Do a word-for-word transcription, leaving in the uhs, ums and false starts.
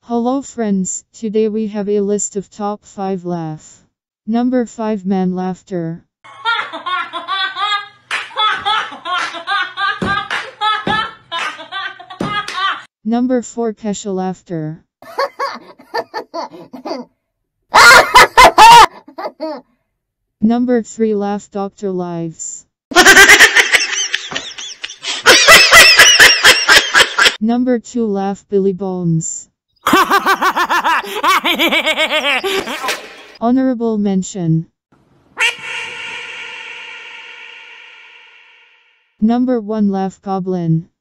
Hello friends, today we have a list of top five laugh. Number five Man laughter. Number four Kesha laughter. Number three Laugh Doctor Lives. Number two Laugh Billy Bones. Honorable mention. Number one Laugh Goblin.